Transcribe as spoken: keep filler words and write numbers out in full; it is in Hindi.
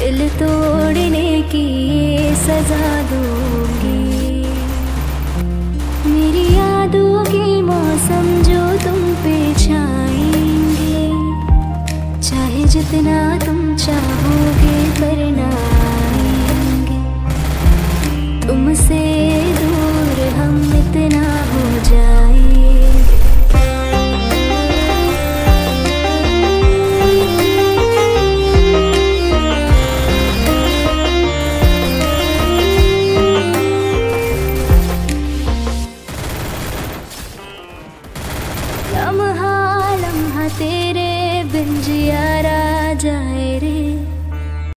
दिल तोड़ने की ये सजा दोगे। मेरी यादों के मौसम जो तुम पे छाएंगे, चाहे जितना तुम चाहोगे पर ना आएंगे। तुमसे दूर हम इतना हो जाएंगे। लम्हा लम्हा तेरे बिन जिया जाए।